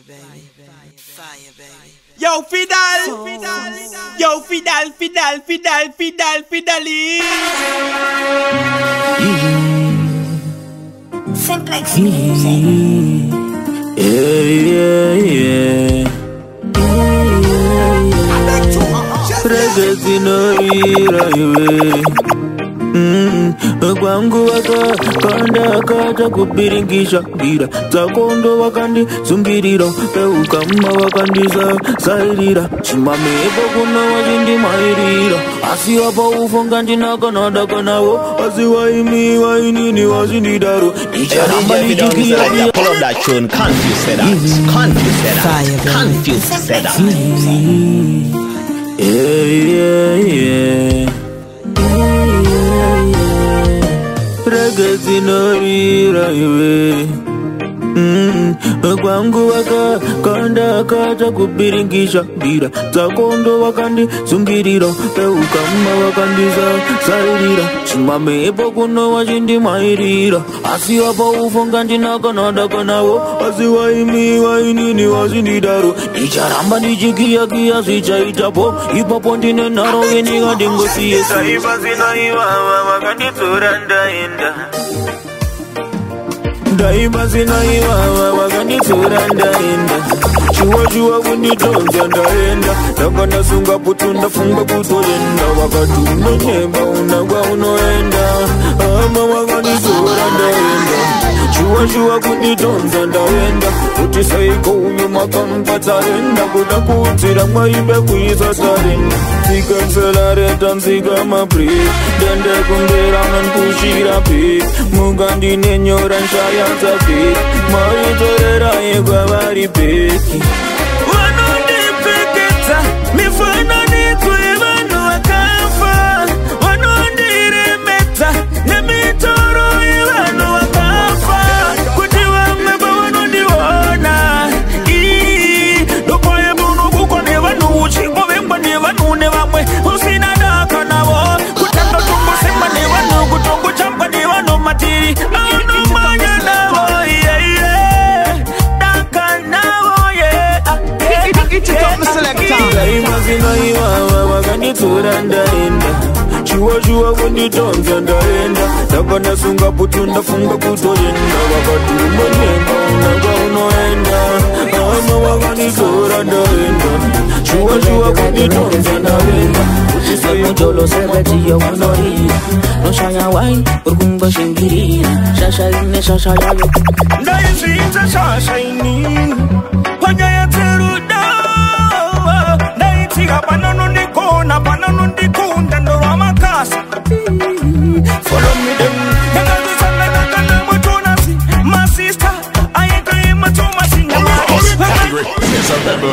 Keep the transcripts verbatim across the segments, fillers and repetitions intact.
baby. Fire, baby. Yo, Fidel! Yo, Fidel, Fidel, Fidel, Fidel, Fideli! Simplex music. Yeah, yeah, yeah. Reggae zinoira iwe. Mm, kwangu waka kanda kata kupiringisha gira takondo wakandi sungirira peukama wakandiza sairira chimamepo kuna wazindi mairira asi wapo ufonga ndinaka nadaka nawo asi waimi wainini wazindidaro icharamba nijukia pull up that tune, confuse that, confuse that, confuse that. Yeah, yeah, yeah. Reggae zinoira iwe. Mm, kwangu waka kanda kata kupiringisha gira takondo wakandi sungirira peukama wakandiza sairira chimamepo kuno wazindi mairira asi wapo ufonga ndinaka nadaka nawo asi waimi wainini wazindidaro nicharamba nichikia kia sichaitapo ipapo ndine naro yenika ndingosiye saiba zinaiwawa wakanditora ndaenda Daima zinaiwawa wakanitsura ndaenda Chua chua kunitonza ndaenda Nakana sunga putu ndafunga kutoenda Wakati unonyemba unagwa unoenda Ama wakanitsura ndaenda Chua chua kunitonza ndaenda Kuti saiko unyuma kampatarenda Kuda kutira mwaibe kuisa tarenda Sika selareta msika mapri Dende kundera nankushira pi Mugandi nenyora nshaya Tapi maritorera yegwa bari peki wanondipeketa mifano nitwe bano wakafa wanondiremeta nemitoro yebano wakafa kuti wamwe banondiwana ii dokoye bunu kukone banu uchingo bemba ne banu ne bamwe usina daka nabo kutanga tumbosema ne banu kutongo champa ne banu matiri Daima zinaiwawa wakanitsura ndaenda Chua chua kunditonza ndaenda Nakana sunga putu ndafunga kutoenda Wakati umenyemba unagwa unoenda Ama wakanitsura ndaenda Chua chua kunditonza ndaenda Mujolo sebeti yo unori No shaya wai urkumba shingirira Shasha ine shasha yayo Ndaisita shasha ini Panya teru dawa Ndaitiga panano ndikona Panano ndikunda ndo wamakasa Follow me them Nagazi sanga nakana mutunasi My sister Ayeka ima tumasi It's a rebel.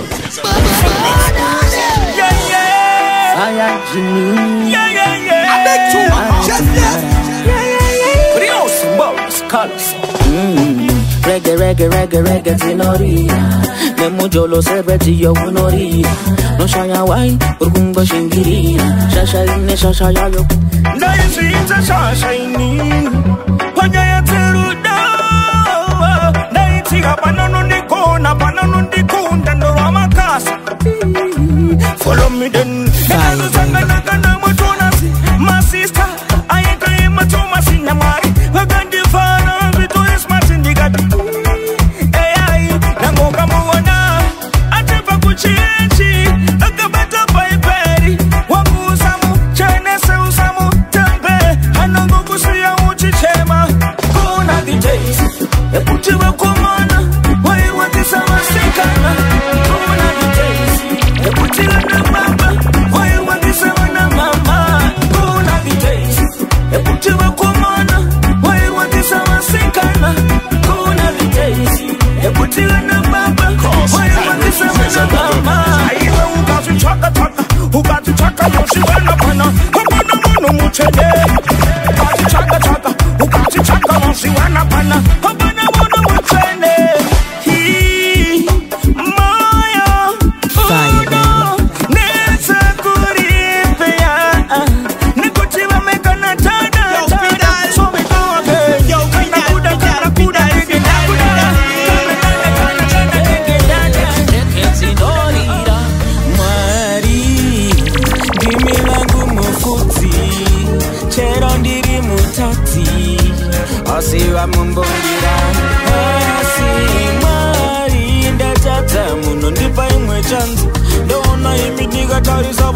Yeah, yeah I am Jimmy. Yeah, yeah, yeah I beg too much Just that Yeah, yeah, yeah Rio Simbolis Colors Reggae, reggae, reggae, reggae zinoriya Nemujolo sebeti yo unoriya No shaya wai urkumba shingirira Shasha ine shasha yayo Ndaisita shasha ini Panya ya teru dawa Ndaitiga panano ndikona Panano ndikunda ndo wamakasa Follow me then Nagazu sanga nakana mutunasi My sister Ayeka ima tumasi nyamari Wagandi fana Vitu ismasi ndigati Eyai Nangoka muwana Atepa kuchienchi Akabata paiperi Wangu usamu Chenese usamu Tempe Hanongo kusuya uchichema Kuna D Js Eputiwe kumana Wai wakisa masikana Kuna D Js Eputiwe na baba Wai wakisa wana mama Kuna D Js Eputiwe kumana Wai wakisa masikana Kuna D Js Eputiwe na baba Wai wakisa wana mama Aiwe ugazi chaka chaka Ugazi chaka yoshi wana pana Hapana mono muchede Ugazi chaka chaka Ugazi chaka yoshi wana pana Hapana mono muchede Hii Moyo Ugo Nesa kuripea Nikutiwa mekana tada tada So we go again Kana kuda kana kuda Kana kuda Kana kuda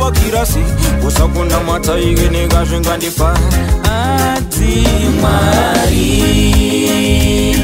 kirasi usakunda mata igenega zvingandifa ati Mwari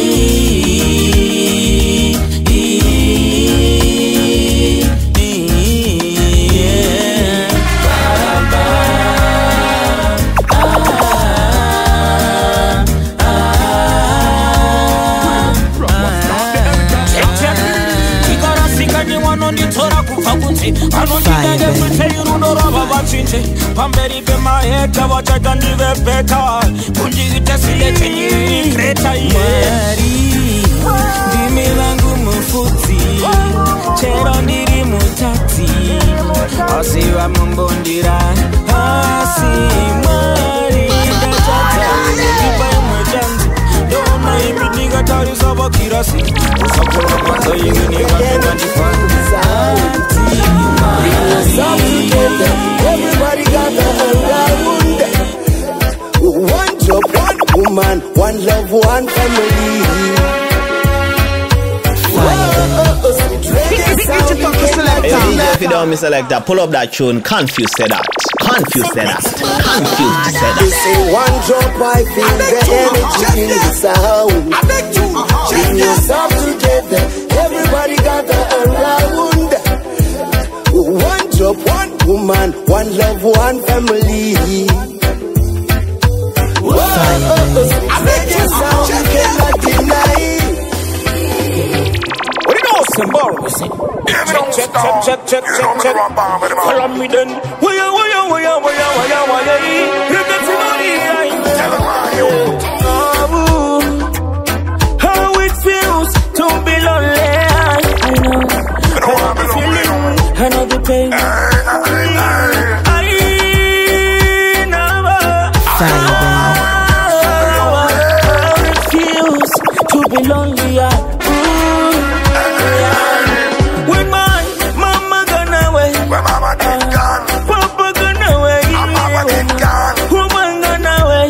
anondidege kuteirundorava vachinje pamberi pemaheta vachaita ndivebheka kundiite siletenyikreta Mwari ndimi vangu mufudzi chero ndiri mutati asi vamumbondira asi Mwari ndachata ndipa imwe chanzi ndona imi ndingatarisa vakirasi usakona mata igenikazvingandifanisa everybody gather around. One job, one woman, one love, one family. Hey, if you don't miss like that, pull up that tune. Confused say that. Confused say that. Confused say that. They say one drop, I feel the energy in the sound. Bring yourself together. Everybody gather around. One job, one woman, one love, one family. I make you sound, you cannot deny. What do you know, Symbol? Check, check, check, check, check, check, check. Follow me then. Waya, waya, waya, waya, waya, waya. How it feels to be lonely. I know. I know the pain. I never. How it feels to be lonely. When my mama gone away, Papa gone away, woman gone away.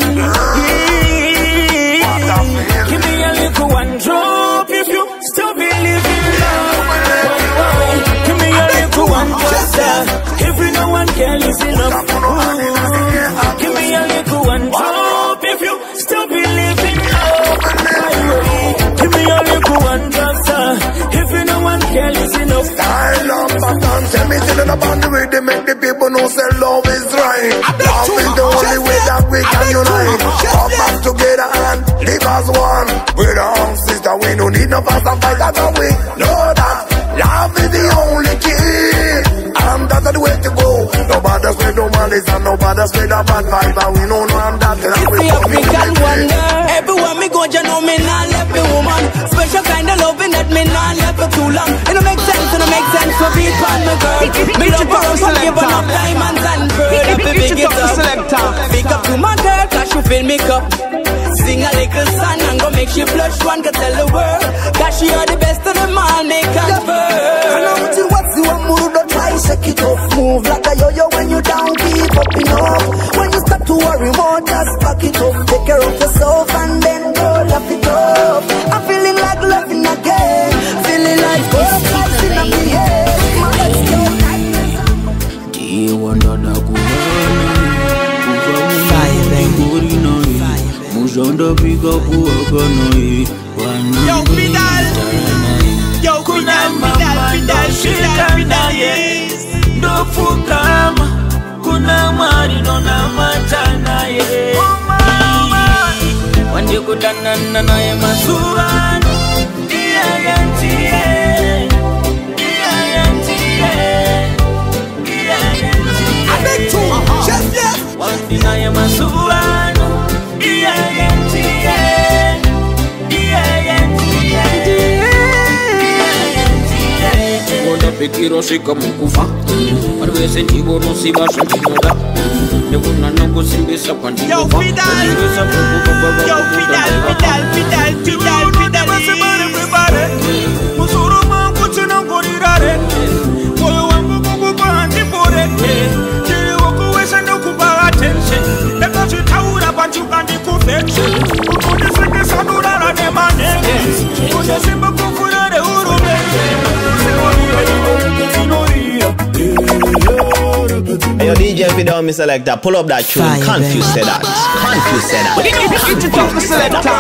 Give me a little one drop if you still believe in love. Give me a little one drop if you know one can listen up. Give me a little one drop if you still believe in love. Give me a little one drop if you know one can listen up. I love Satan, tell me till about the way they make the people know say love is right. Love is the only way that we can unite. Come back together and live as one. We're the own sister, we don't need no fuss and fight, that's how we know that. Love is the only key, and that's the way to go. Nobody spread no malice and nobody spread a bad vibe, and we know no I'm that. It's the African wonder. Everywhere me go, you know me not left me woman. Special kind of loving that me not left for too long. It don't make sense, it don't make sense for beat on my girl. Me love her up and give up diamonds and pearl. Up the big it up, big up to my girl, cause she fill me cup. Sing a little song and go make she blush. One can tell the world that she are the best of them all. Make her burn. I know what you want, you want more, don't try, shake it off. Move like a yo-yo when you down, keep up enough. When you start to worry more, just back it up. Take care of yourself and then go laugh it up. I'm feeling like loving again. Feeling like first class in a million. My head's still tight. Do you wonder that Fire, baby. Mujanda piga kuwaka nai. Yo, Fidal. Yo, Fidal, Fidal, Fidal, Fidal, Fidal. No fukama, kuna mari no na matana ye. Wanje kudana na ye masubano. Iya yanti ye, iya yanti ye, iya yanti ye. I make two, just yes. Wanje na ye masubano. Iya yanti ye, iya yanti ye, iya yanti ye. Wanda pekiro shika mukufa. Marvese chigo no si basha chinoda. Neguna no kusimbisa kwandi. Yo Fidal, yo Fidal, Fidal, Fidal, Fidal, Fidal. Masemare prepare. Musoro mangu chino korirare. Moyo wangu kukupa handi porete. Chiri wako wesa no kupa attention. Leka chitaura panchu kandi kufeche. Ukuni seke sanura la ne manege. Kusha simba kufura de urumete. Sinori, sinori, sinori. Yo, D J Fidel, me selector, pull up that tune. Fire, Confuse baby. say that. Confuse say that. It's a tough selector.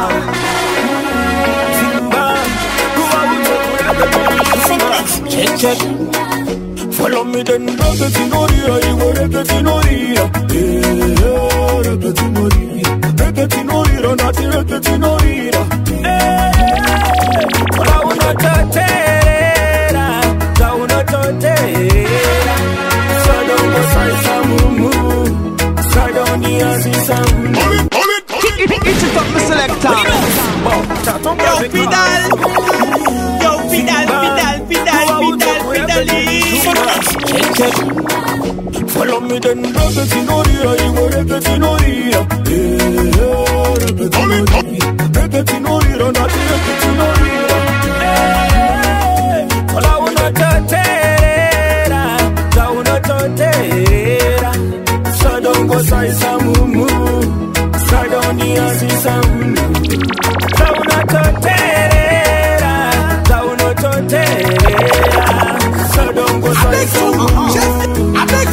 Check, check. Follow me then, Regatinoria, you were Regatinoria. Yeah, Regatinoria. Regatinoria, not Regatinoria. Hey, well, I wanna totera, I wanna totera. So don't go say some moo, so don't the answer some. It's a top selector. Yo, Fidel. Yo, Fidel, Fidel, Fidel, Fidel, Check, check. Follow me then, Regatinoria, you were Regatinoria. Yeah, Regatinoria. Regatinoria, not Regatinoria. Hey, well, I wanna totera, I wanna totera. So don't go say some moo, so don't the answer some. So wanna totera, I wanna totera. So don't go say some moo. I beg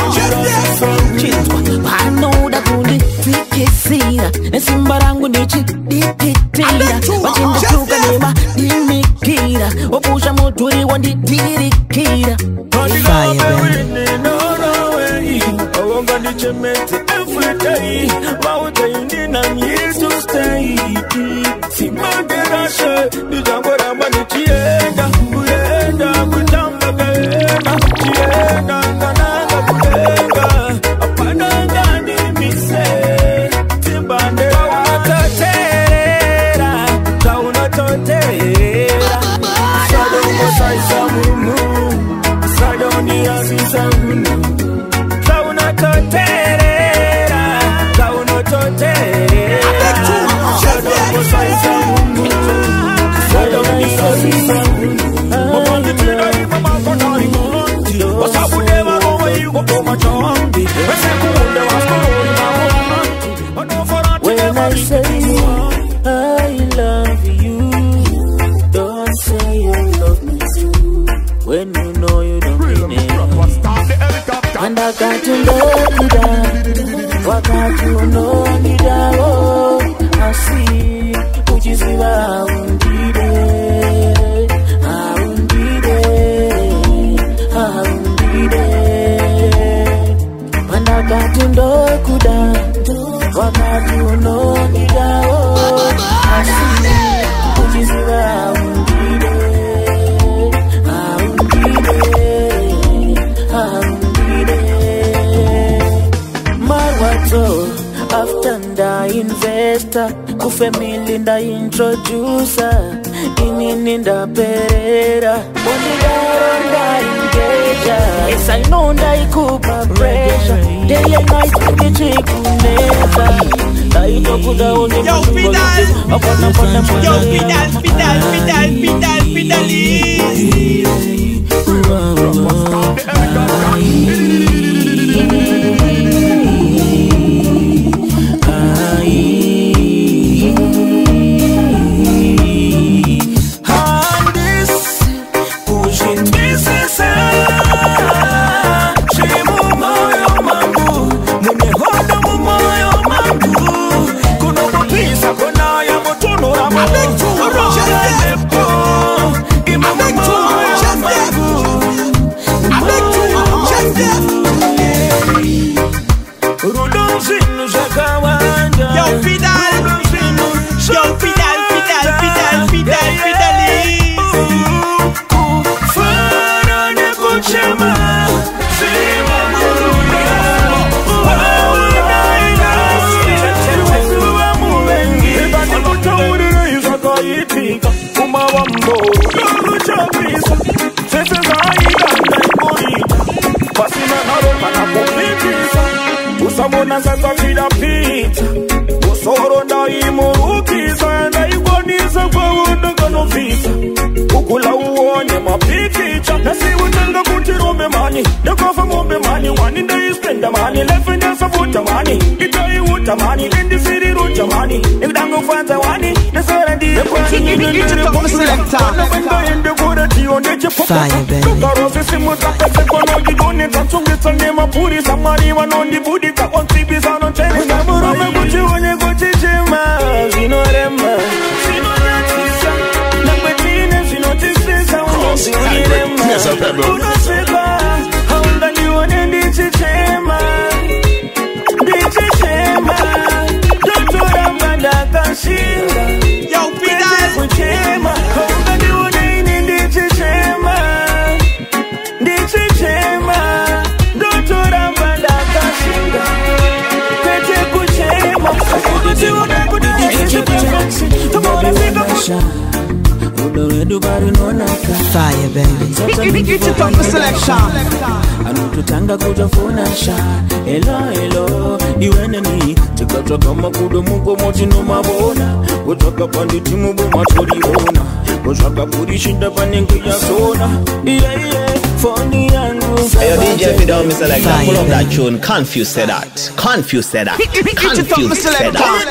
you, I know that you need to get seen. And Simbarangu Nichi Dikitira. But in the Tuka Nima, Dimikira. Opusha Moturi, one did Dirikira. Fire, baby. No, no way. I won't go to Jamaica every day. Mountain, I'm here to stay. See my garage, the jungle, I'm on the Chienda. Chienda, Kutamba, Chienda, Chienda, Chienda. When I say I love you, don't say you love me too. When you know you don't mean it. And I got to love you down. Why can't you know me down? Oh, I see, which is how I need it. I need it. I need it. And I got to know you down. Why can't you know me down? Oh, I see, which is how I need it. I need it. I need it. Marwato, after the investor, Kufemili the introducer, Ininda Pereira, Bonida the engager. Yes, I know that I could my pressure. Day and night, the chick never. Yo, Fidel! Yo, Fidel, Fidel, Fidel, Fidel, Usabona sasa kila pita Usoro na imurukiza Na iboniza kwa wunda kano visa Ukula uonye mapikicha Nasi wunanga kutirombe mani Nekofa ngombe mani Wani nda ispenda mani Lefenda safuta mani Itai uta mani Lendi siri ruta mani Nikdango fanta wani Nesara ndiye kwani Nigende kwa selecta Na wenda ende kura tiyo Fire, baby. Fire, baby. It's a top selection. Anututanga kujafunasha. Hello, hello. You enemy. Chikatra kama kudo mungo moti no mabona. Kutoka panditi mubo matori bona. Kutoka kurishinda panengi ya sona. Yeah, yeah. Funny yangu. Hey, D J Fidel, me selector. Pull up that tune. Confuse say that. Confuse say that. Confuse say that.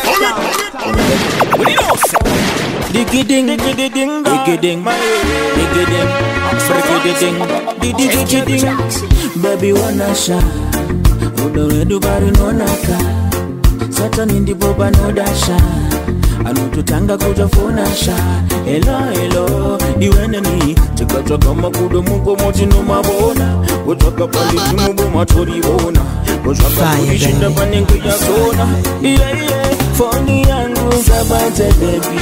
Diggy ding, diggy ding, diggy ding, diggy ding, diggy ding, diggy ding, baby wanna shine. Udore du bari no naka. Satan indi boba no dasha. Anututanga kujafuna sha. Hello, hello, you enemy. Chikatra kama kudo mungo moti no mabona. Kutoka pali timubo matori bona. Kutoka kurishinda panengi ya sona. Yeah, yeah, funny yangu sabate baby.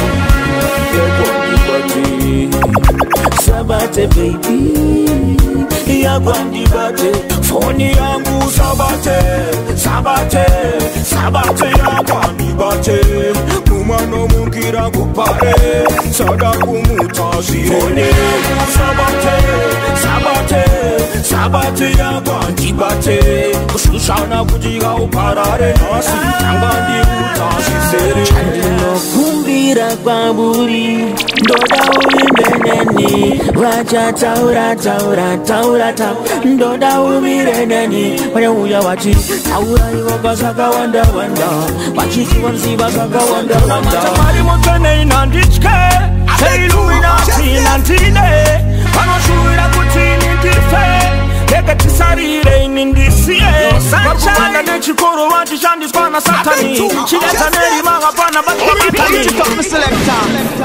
Sabate baby, ya gwandi bate. Foni yangu sabate, sabate, sabate ya gwandi bate. Kumano mukira kupare, sada kumutasi. Foni yangu sabate, sabate, sabate ya gwandi bate. Kusushana kujiga uparare nasi, angandi utasi sere. Chandino kumbira baburi. Ndoda ulimbeneni Raja taura taura taura ta Ndoda umireneni Wanya uya wachi Taura iwoga saka wanda wanda Wachi kiwa msiba saka wanda wanda Tamari motene inandichke Say Illuminati nantine Panoshuira kutini tife Keka tisarire inindisiye Sanchana de chikoro wachi shandis pana satani Chileta neri maga pana baka pitani Top selector.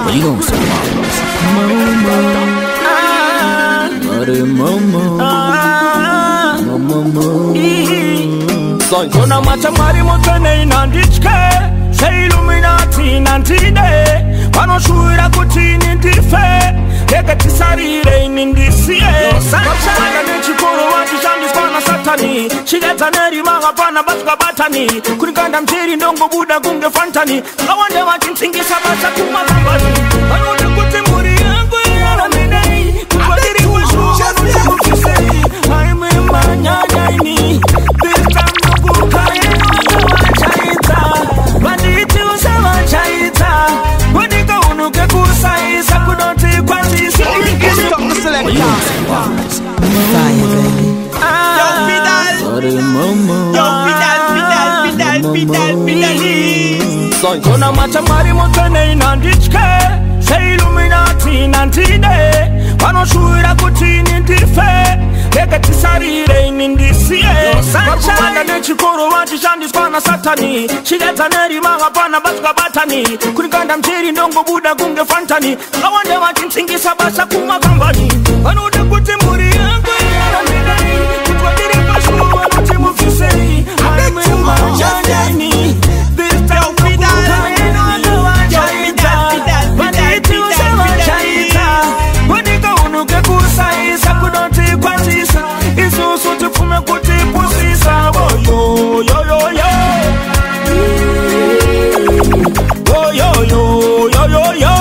Momo Kona matamari motene inandichke Say Illuminati nantine Panoshuira kutini tife Keka tisarire inindisiye Sanchana de chikoro wachi shandis pana satani Chileta neri maga pana baka batani Kunikanda mchiri ndongo buda kunge fantani Kawande wachimsingisa basa kumakambani Wanode kutimuri yangu yana minei Kupadiri kushuwa nule kufisei Haime manyadaini This time nukukaye wata wachaita Banditi usa wachaita Wadika unuke kusaisa Kudoti kwa sisa Top selector. Fire, baby. Yo, Fidel Yo, Fidel, Fidel, Fidel, Fidel, Fidel Kona matamari motene inandichke Say Illuminati nantine Panoshuira kutini tife Keka tisarire inindisiye Sanchana de chikoro wachi shandis pana satani Chileta neri maga pana batuka batani Kunikanda mchiri ndongo buda kunge fantani Kawande wachimsingisa basa kumakambani Wanode kutimuri yangu yana minei Kupadiri kushuwa nute mufisei Haime manyadaini This time nukukaye wata wachaita Banditi usa wachaita Wadika unuke kusaisa Kudoti kwa sisa Isusu tufume kutipusisa Oh yo yo yo yo Oh yo yo yo yo yo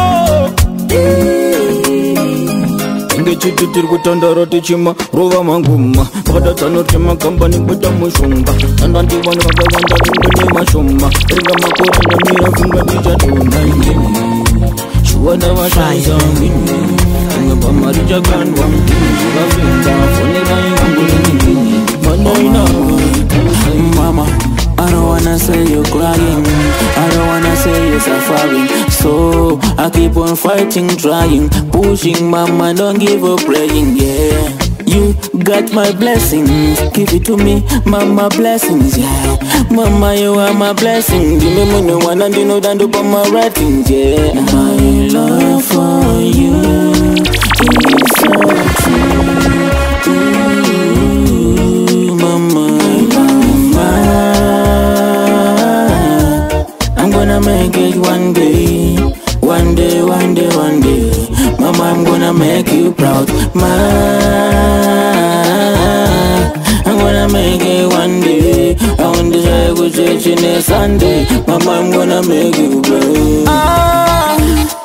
Inge chiti tiri kutandara tichima Rova manguma Bada tano tima kambani buta mushumba Tandandi wani waka wanda kunga ni mashumba Ringa makore na mira kunga nija tuna ingini Shuwana wa shaiza ingini Inga pamarija kanwa ingini Ravinda fonera ingini Mana ina Mama I don't wanna say you're crying, I don't wanna say you're suffering. So I keep on fighting, trying, pushing, mama, don't give up praying, yeah. You got my blessings, give it to me, mama, blessings, yeah. Mama, you are my blessing. Give me money, one and you know that do for my writings, yeah. My love for you is so true, mama, mama. I'm gonna make it one day, one day, one day, one day. Mama, I'm gonna make you proud, ma. I'm gonna make it one day. I want to say good church in a Sunday. Mama, I'm gonna make you proud. Ah,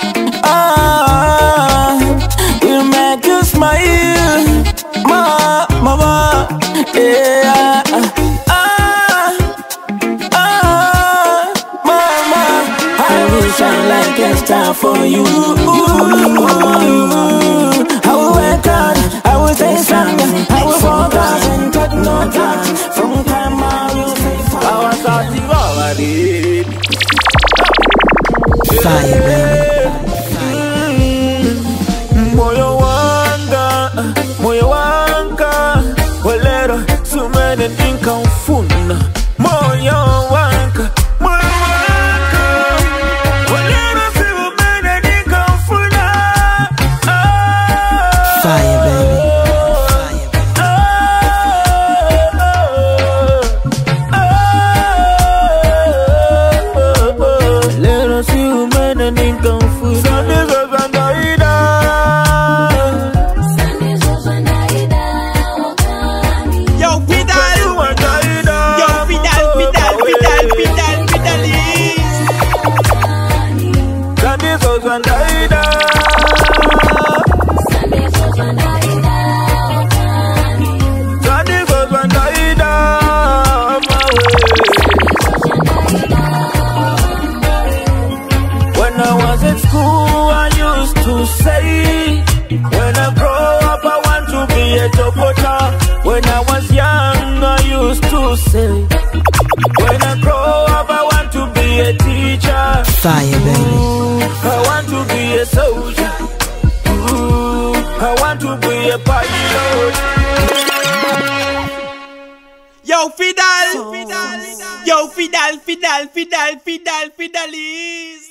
ah, we'll make you smile, ma, mama, yeah. Ah, ah, mama, I will shine like a star for you. I will work hard, I will stay strong, I will focus and take no time. From time I will stay far. I was out to already. Fire, baby. Moyo wanga, moyo wanga, walero sumene ninka ufuna. Moyo wanga, moyo wanga, walero sumene ninka ufuna. Fire, baby. Little human and in kung fu. Sundays was and Aida. Yo, Fidel. Yo, Fidel, Fidel, Fidel, Fidel, Fidelis. Sundays was and Aida. Sundays was and Aida. When I was at school, I used to say, when I grow up, I want to be a doctor. When I was young, I used to say, when I grow up, I want to be a teacher. Fire, baby. I want to be a soldier. Ooh, I want to be a pilot. Yo, Fidel. Yo, Fidel, Fidel, Fidel, Fidel, Fidelis.